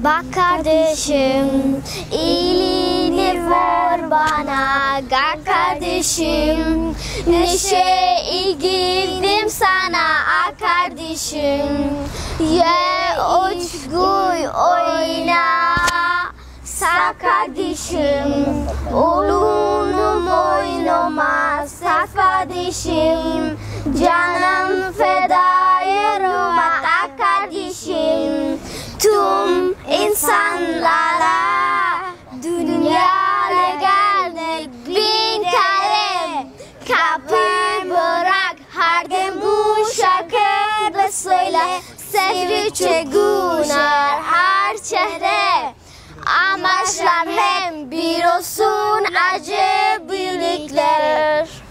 Bak kardeşim, iyiliğini ver bana. Gel kardeşim, neşe girdim sana. Kardeşim, ye uç guy oyna. Sağ kardeşim, oğlunu boynuma. Sağ kardeşim, canım feda yeruma. Kardeşim, tüm insanlara dünyaya geldik bin kere. Kapı bırak her dem bu şarkıda söyle. Sevdikçe güner her çehre. Amaçlar hem bir olsun acı birlikler.